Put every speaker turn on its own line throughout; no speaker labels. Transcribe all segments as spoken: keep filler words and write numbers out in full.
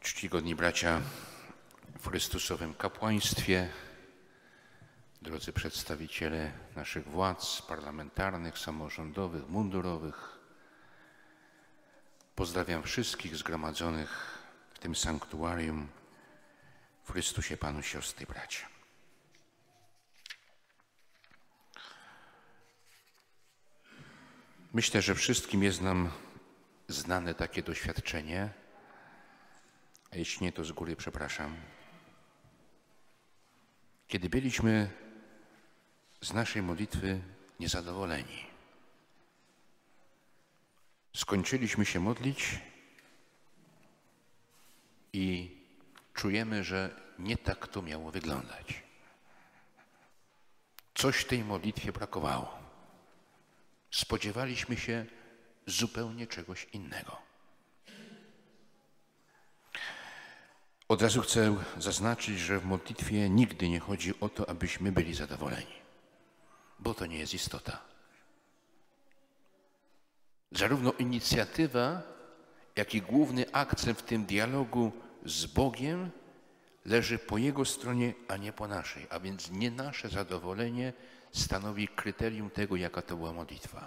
Czcigodni bracia w Chrystusowym kapłaństwie, drodzy przedstawiciele naszych władz parlamentarnych, samorządowych, mundurowych, pozdrawiam wszystkich zgromadzonych w tym sanktuarium w Chrystusie Panu, siostry i bracia. Myślę, że wszystkim jest nam znane takie doświadczenie, a jeśli nie, to z góry przepraszam. Kiedy byliśmy z naszej modlitwy niezadowoleni, skończyliśmy się modlić i czujemy, że nie tak to miało wyglądać. Coś tej modlitwie brakowało. Spodziewaliśmy się zupełnie czegoś innego. Od razu chcę zaznaczyć, że w modlitwie nigdy nie chodzi o to, abyśmy byli zadowoleni, bo to nie jest istota. Zarówno inicjatywa, jak i główny akcent w tym dialogu z Bogiem leży po Jego stronie, a nie po naszej, a więc nie nasze zadowolenie stanowi kryterium tego, jaka to była modlitwa.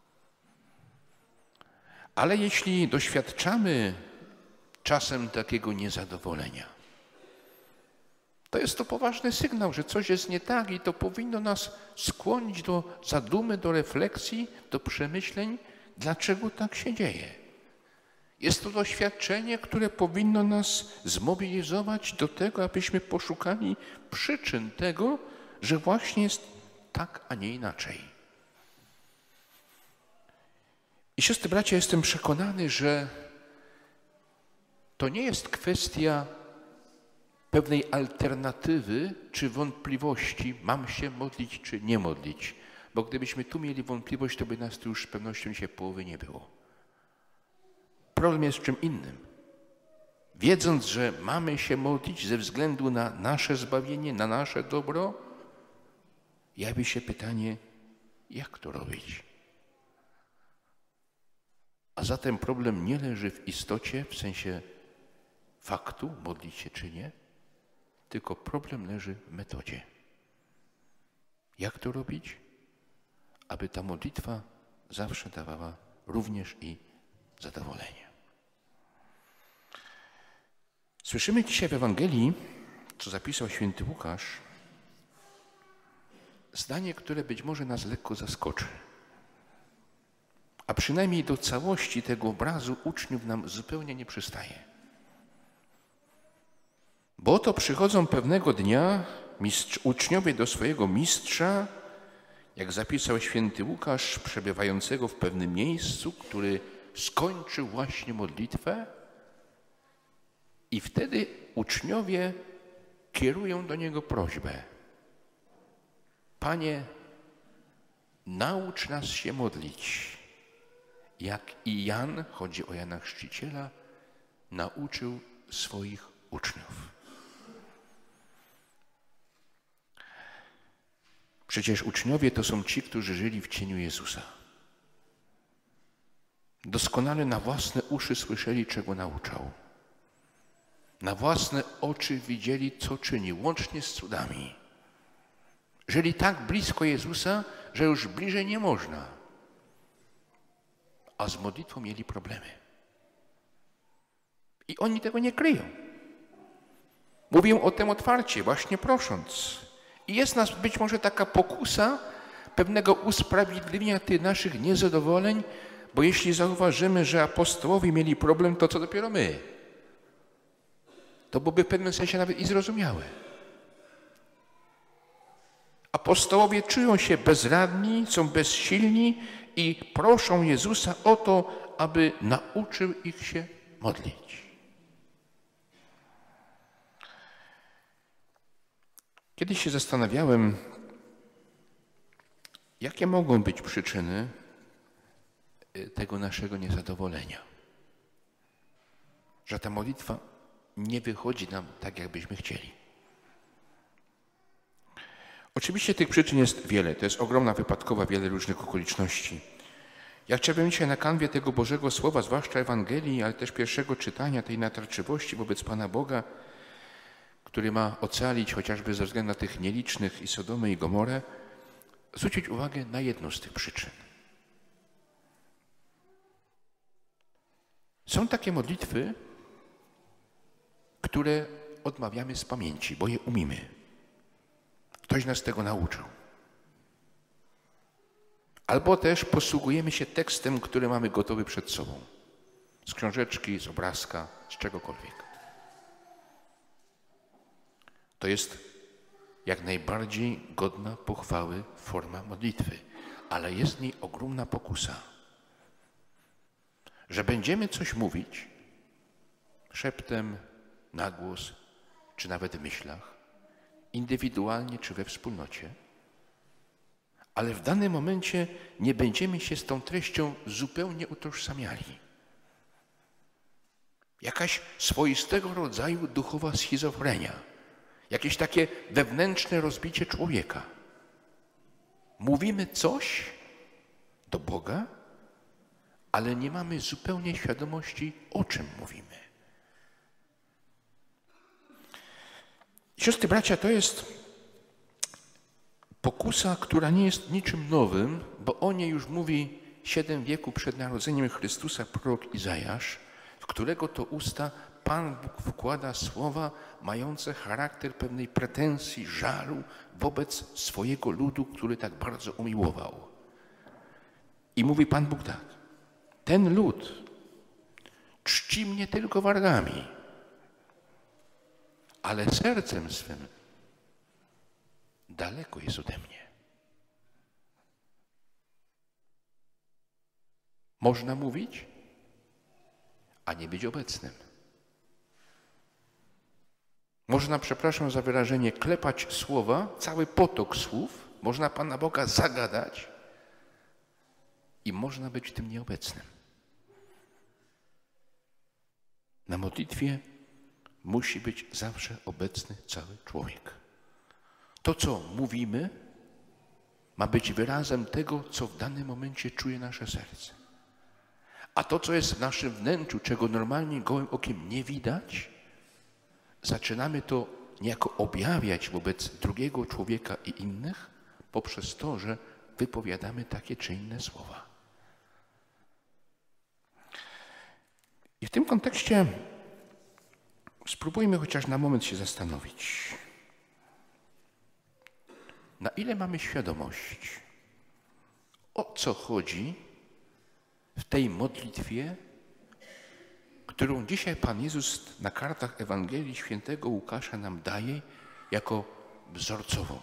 Ale jeśli doświadczamy czasem takiego niezadowolenia, to jest to poważny sygnał, że coś jest nie tak i to powinno nas skłonić do zadumy, do refleksji, do przemyśleń, dlaczego tak się dzieje. Jest to doświadczenie, które powinno nas zmobilizować do tego, abyśmy poszukali przyczyn tego, że właśnie jest tak, a nie inaczej. I siostry, bracia, jestem przekonany, że to nie jest kwestia pewnej alternatywy czy wątpliwości, mam się modlić czy nie modlić. Bo gdybyśmy tu mieli wątpliwość, to by nas tu już z pewnością dzisiaj połowy nie było. Problem jest czym innym. Wiedząc, że mamy się modlić ze względu na nasze zbawienie, na nasze dobro, jawi się pytanie, jak to robić? A zatem problem nie leży w istocie, w sensie faktu, modlić się czy nie, tylko problem leży w metodzie. Jak to robić, aby ta modlitwa zawsze dawała również i zadowolenie? Słyszymy dzisiaj w Ewangelii, co zapisał święty Łukasz, zdanie, które być może nas lekko zaskoczy. A przynajmniej do całości tego obrazu uczniów nam zupełnie nie przystaje. Bo oto przychodzą pewnego dnia mistrz, uczniowie do swojego mistrza, jak zapisał święty Łukasz, przebywającego w pewnym miejscu, który skończył właśnie modlitwę, i wtedy uczniowie kierują do niego prośbę. Panie, naucz nas się modlić, jak i Jan, chodzi o Jana Chrzciciela, nauczył swoich uczniów. Przecież uczniowie to są ci, którzy żyli w cieniu Jezusa. Doskonale na własne uszy słyszeli, czego nauczał. Na własne oczy widzieli, co czyni, łącznie z cudami. Żyli tak blisko Jezusa, że już bliżej nie można. A z modlitwą mieli problemy. I oni tego nie kryją. Mówią o tym otwarcie, właśnie prosząc. I jest nas być może taka pokusa pewnego usprawiedliwienia tych naszych niezadowoleń, bo jeśli zauważymy, że apostołowie mieli problem, to co dopiero my? To byłoby w pewnym sensie nawet i zrozumiałe. Apostołowie czują się bezradni, są bezsilni i proszą Jezusa o to, aby nauczył ich się modlić. Kiedyś się zastanawiałem, jakie mogą być przyczyny tego naszego niezadowolenia. Że ta modlitwa nie wychodzi nam tak, jakbyśmy chcieli. Oczywiście tych przyczyn jest wiele. To jest ogromna wypadkowa, wiele różnych okoliczności. Ja chciałbym dzisiaj na kanwie tego Bożego Słowa, zwłaszcza Ewangelii, ale też pierwszego czytania tej natarczywości wobec Pana Boga, który ma ocalić chociażby ze względu na tych nielicznych i Sodomę i Gomorę, zwrócić uwagę na jedną z tych przyczyn. Są takie modlitwy, które odmawiamy z pamięci, bo je umiemy. Ktoś nas tego nauczył. Albo też posługujemy się tekstem, który mamy gotowy przed sobą. Z książeczki, z obrazka, z czegokolwiek. To jest jak najbardziej godna pochwały forma modlitwy, ale jest w niej ogromna pokusa, że będziemy coś mówić szeptem, na głos, czy nawet w myślach, indywidualnie czy we wspólnocie, ale w danym momencie nie będziemy się z tą treścią zupełnie utożsamiali. Jakaś swoistego rodzaju duchowa schizofrenia, jakieś takie wewnętrzne rozbicie człowieka. Mówimy coś do Boga, ale nie mamy zupełnie świadomości, o czym mówimy. Siostry, bracia, to jest pokusa, która nie jest niczym nowym, bo o niej już mówi siedem wieków przed narodzeniem Chrystusa prorok Izajasz, w którego to usta Pan Bóg wkłada słowa mające charakter pewnej pretensji, żalu wobec swojego ludu, który tak bardzo umiłował. I mówi Pan Bóg tak: ten lud czci mnie tylko wargami, ale sercem swym daleko jest ode mnie. Można mówić, a nie być obecnym. Można, przepraszam za wyrażenie, klepać słowa, cały potok słów, można Pana Boga zagadać i można być w tym nieobecnym. Na modlitwie musi być zawsze obecny cały człowiek. To, co mówimy, ma być wyrazem tego, co w danym momencie czuje nasze serce. A to, co jest w naszym wnętrzu, czego normalnie gołym okiem nie widać, zaczynamy to niejako objawiać wobec drugiego człowieka i innych poprzez to, że wypowiadamy takie czy inne słowa. I w tym kontekście spróbujmy chociaż na moment się zastanowić, na ile mamy świadomość, o co chodzi w tej modlitwie, którą dzisiaj Pan Jezus na kartach Ewangelii Świętego Łukasza nam daje jako wzorcową.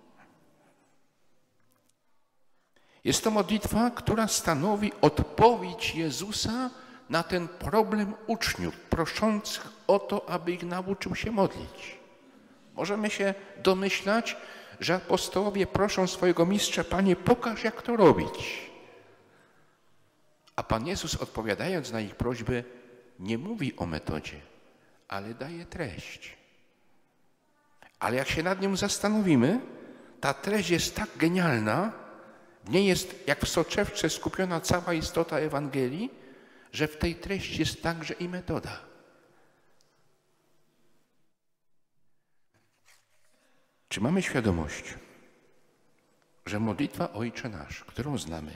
Jest to modlitwa, która stanowi odpowiedź Jezusa na ten problem uczniów, proszących o to, aby ich nauczył się modlić. Możemy się domyślać, że apostołowie proszą swojego mistrza: Panie, pokaż, jak to robić. A Pan Jezus, odpowiadając na ich prośbę, nie mówi o metodzie, ale daje treść. Ale jak się nad nią zastanowimy, ta treść jest tak genialna, w niej jest jak w soczewce skupiona cała istota Ewangelii, że w tej treści jest także i metoda. Czy mamy świadomość, że modlitwa Ojcze Nasz, którą znamy,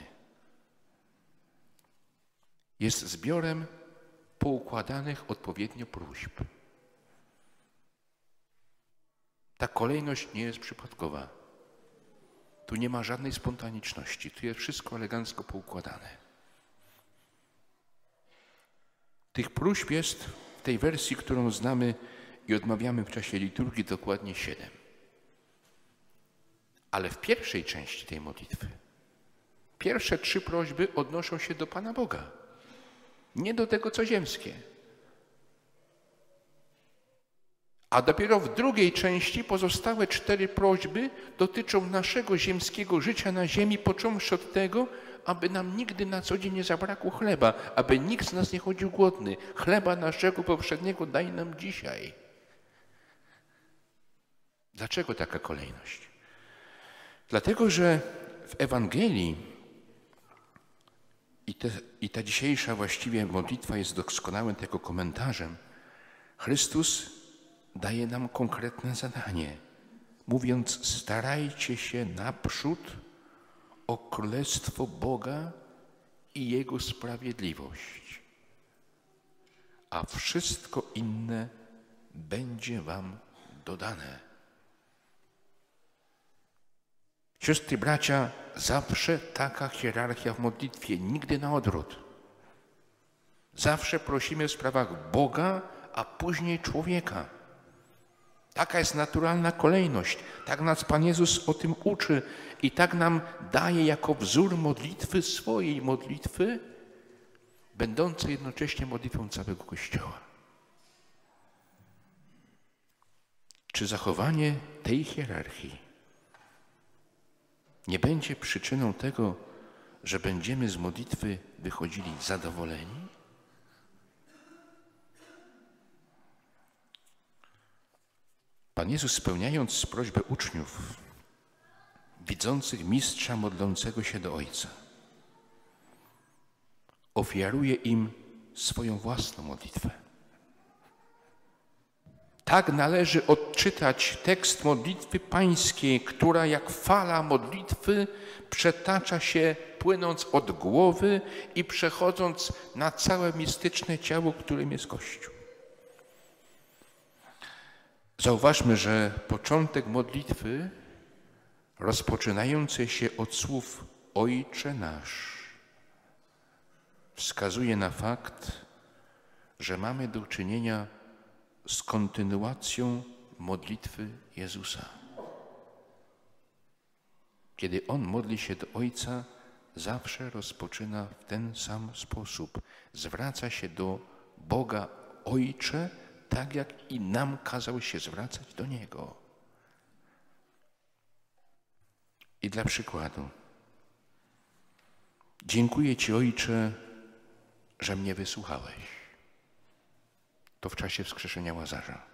jest zbiorem poukładanych odpowiednio próśb? Ta kolejność nie jest przypadkowa. Tu nie ma żadnej spontaniczności. Tu jest wszystko elegancko poukładane. Tych próśb jest w tej wersji, którą znamy i odmawiamy w czasie liturgii, dokładnie siedem. Ale w pierwszej części tej modlitwy pierwsze trzy prośby odnoszą się do Pana Boga, nie do tego, co ziemskie. A dopiero w drugiej części pozostałe cztery prośby dotyczą naszego ziemskiego życia na ziemi, począwszy od tego, aby nam nigdy na co dzień nie zabrakło chleba, aby nikt z nas nie chodził głodny. Chleba naszego powszedniego daj nam dzisiaj. Dlaczego taka kolejność? Dlatego, że w Ewangelii te, i ta dzisiejsza właściwie modlitwa jest doskonałym tego komentarzem. Chrystus daje nam konkretne zadanie, mówiąc: starajcie się naprzód o Królestwo Boga i Jego sprawiedliwość, a wszystko inne będzie wam dodane. Siostry, bracia, zawsze taka hierarchia w modlitwie, nigdy na odwrót. Zawsze prosimy w sprawach Boga, a później człowieka. Taka jest naturalna kolejność. Tak nas Pan Jezus o tym uczy i tak nam daje jako wzór modlitwy, swojej modlitwy, będącej jednocześnie modlitwą całego Kościoła. Czy zachowanie tej hierarchii nie będzie przyczyną tego, że będziemy z modlitwy wychodzili zadowoleni? Pan Jezus, spełniając prośbę uczniów, widzących mistrza modlącego się do Ojca, ofiaruje im swoją własną modlitwę. Tak należy odczytać tekst modlitwy pańskiej, która jak fala modlitwy przetacza się, płynąc od głowy i przechodząc na całe mistyczne ciało, którym jest Kościół. Zauważmy, że początek modlitwy, rozpoczynający się od słów Ojcze nasz, wskazuje na fakt, że mamy do czynienia z kontynuacją modlitwy Jezusa. Kiedy On modli się do Ojca, zawsze rozpoczyna w ten sam sposób. Zwraca się do Boga Ojcze, tak jak i nam kazał się zwracać do Niego. I dla przykładu, dziękuję Ci, Ojcze, że mnie wysłuchałeś. To w czasie wskrzeszenia Łazarza.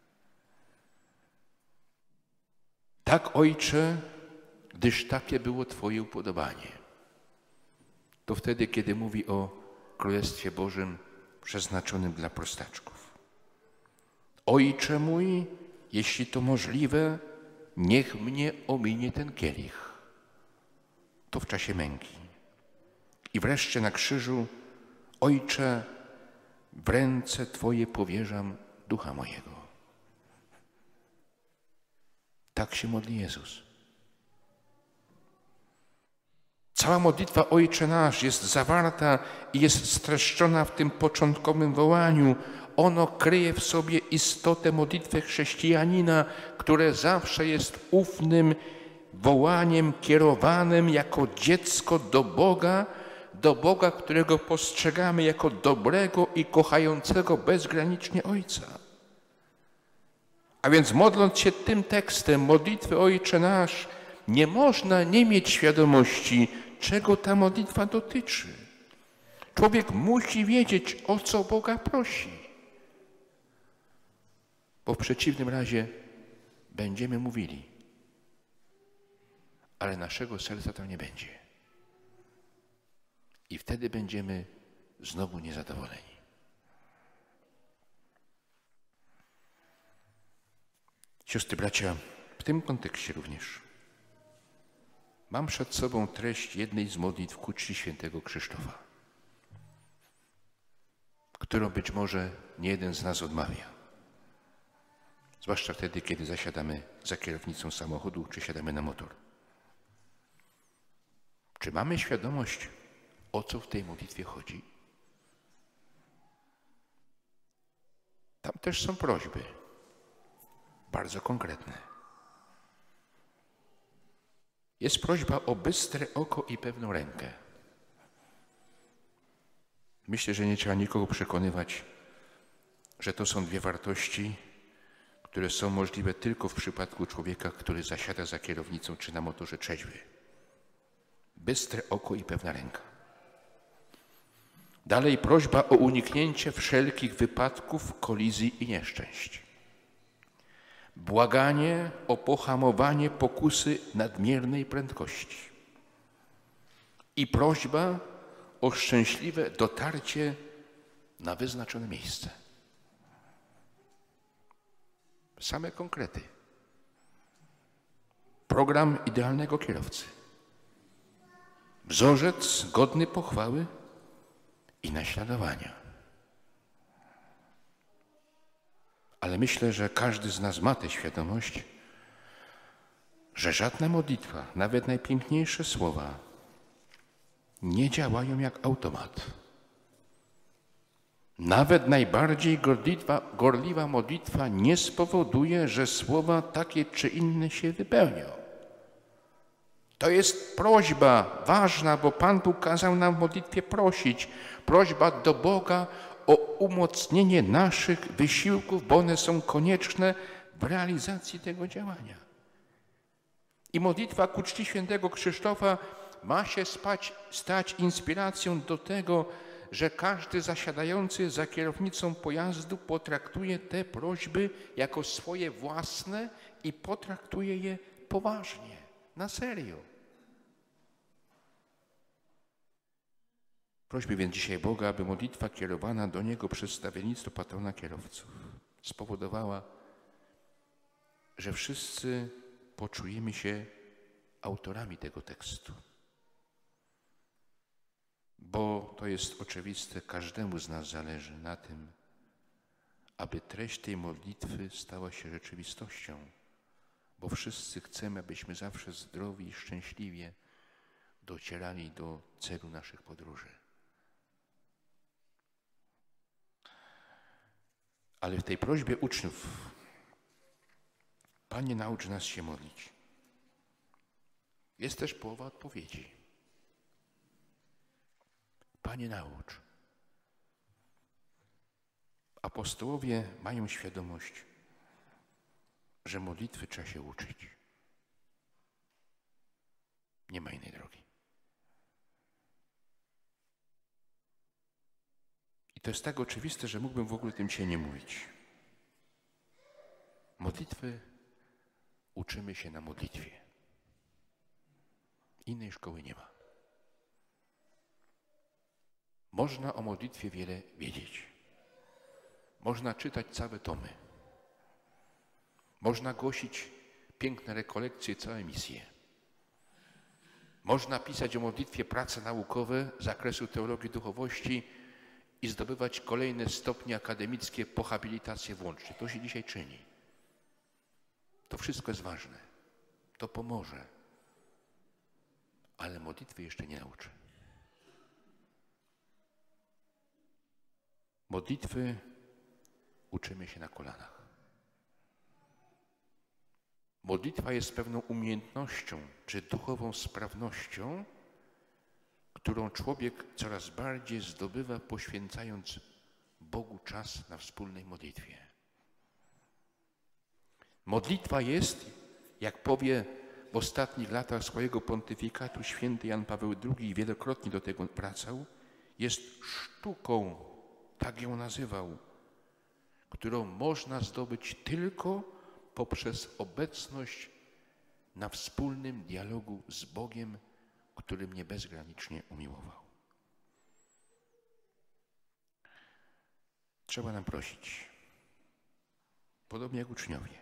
Tak, Ojcze, gdyż takie było Twoje upodobanie. To wtedy, kiedy mówi o Królestwie Bożym przeznaczonym dla prostaczków. Ojcze mój, jeśli to możliwe, niech mnie ominie ten kielich. To w czasie męki. I wreszcie na krzyżu: Ojcze, w ręce Twoje powierzam ducha mojego. Tak się modli Jezus. Cała modlitwa Ojcze nasz jest zawarta i jest streszczona w tym początkowym wołaniu. Ono kryje w sobie istotę modlitwy chrześcijanina, które zawsze jest ufnym wołaniem kierowanym jako dziecko do Boga, do Boga, którego postrzegamy jako dobrego i kochającego bezgranicznie Ojca. A więc modląc się tym tekstem modlitwy Ojcze nasz, nie można nie mieć świadomości, czego ta modlitwa dotyczy. Człowiek musi wiedzieć, o co Boga prosi. Bo w przeciwnym razie będziemy mówili, ale naszego serca tam nie będzie. I wtedy będziemy znowu niezadowoleni. Siostry, bracia, w tym kontekście również mam przed sobą treść jednej z modlitw ku czci świętego Krzysztofa, którą być może nie jeden z nas odmawia. Zwłaszcza wtedy, kiedy zasiadamy za kierownicą samochodu, czy siadamy na motor. Czy mamy świadomość, o co w tej modlitwie chodzi? Tam też są prośby, bardzo konkretne. Jest prośba o bystre oko i pewną rękę. Myślę, że nie trzeba nikogo przekonywać, że to są dwie wartości, które są możliwe tylko w przypadku człowieka, który zasiada za kierownicą czy na motorze trzeźwy. Bystre oko i pewna ręka. Dalej prośba o uniknięcie wszelkich wypadków, kolizji i nieszczęść. Błaganie o pohamowanie pokusy nadmiernej prędkości. I prośba o szczęśliwe dotarcie na wyznaczone miejsce. Same konkrety. Program idealnego kierowcy. Wzorzec godny pochwały i naśladowania. Ale myślę, że każdy z nas ma tę świadomość, że żadna modlitwa, nawet najpiękniejsze słowa, nie działają jak automat. Nawet najbardziej gorliwa, gorliwa modlitwa nie spowoduje, że słowa takie czy inne się wypełnią. To jest prośba ważna, bo Pan Bóg kazał nam w modlitwie prosić. Prośba do Boga o umocnienie naszych wysiłków, bo one są konieczne w realizacji tego działania. I modlitwa ku czci świętego Krzysztofa ma się spać, stać inspiracją do tego, że każdy zasiadający za kierownicą pojazdu potraktuje te prośby jako swoje własne i potraktuje je poważnie, na serio. Prośmy więc dzisiaj Boga, aby modlitwa kierowana do Niego przez stawiennictwo patrona kierowców spowodowała, że wszyscy poczujemy się autorami tego tekstu. Bo to jest oczywiste, każdemu z nas zależy na tym, aby treść tej modlitwy stała się rzeczywistością, bo wszyscy chcemy, abyśmy zawsze zdrowi i szczęśliwie docierali do celu naszych podróży. Ale w tej prośbie uczniów, Panie, naucz nas się modlić, jest też połowa odpowiedzi. Panie, naucz. Apostołowie mają świadomość, że modlitwy trzeba się uczyć. Nie ma innej drogi. I to jest tak oczywiste, że mógłbym w ogóle tym dzisiaj nie mówić. Modlitwy uczymy się na modlitwie. Innej szkoły nie ma. Można o modlitwie wiele wiedzieć. Można czytać całe tomy. Można głosić piękne rekolekcje, całe misje. Można pisać o modlitwie prace naukowe z zakresu teologii duchowości i zdobywać kolejne stopnie akademickie po habilitację włącznie. To się dzisiaj czyni. To wszystko jest ważne. To pomoże. Ale modlitwy jeszcze nie nauczy. Modlitwy uczymy się na kolanach. Modlitwa jest pewną umiejętnością czy duchową sprawnością, którą człowiek coraz bardziej zdobywa, poświęcając Bogu czas na wspólnej modlitwie. Modlitwa jest, jak powie w ostatnich latach swojego pontyfikatu święty Jan Paweł drugi i wielokrotnie do tego wracał, jest sztuką, tak ją nazywał, którą można zdobyć tylko poprzez obecność na wspólnym dialogu z Bogiem, który mnie bezgranicznie umiłował. Trzeba nam prosić, podobnie jak uczniowie,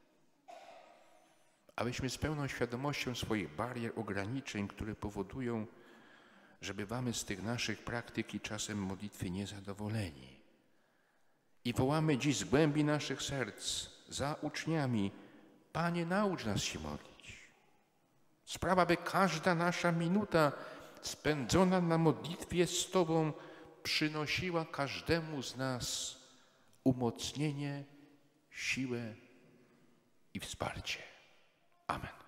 abyśmy z pełną świadomością swoich barier, ograniczeń, które powodują, że bywamy z tych naszych praktyk i czasem modlitwy niezadowoleni. I wołamy dziś z głębi naszych serc za uczniami: Panie, naucz nas się modlić. Sprawa, by każda nasza minuta spędzona na modlitwie z Tobą przynosiła każdemu z nas umocnienie, siłę i wsparcie. Amen.